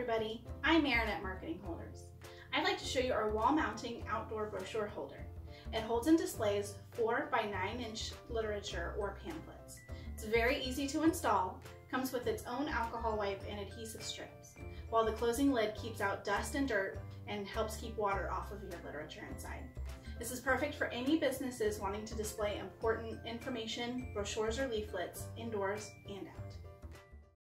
everybody, I'm Erin at Marketing Holders. I'd like to show you our wall mounting outdoor brochure holder. It holds and displays 4 by 9 inch literature or pamphlets. It's very easy to install, comes with its own alcohol wipe and adhesive strips, while the closing lid keeps out dust and dirt and helps keep water off of your literature inside. This is perfect for any businesses wanting to display important information, brochures or leaflets, indoors and out.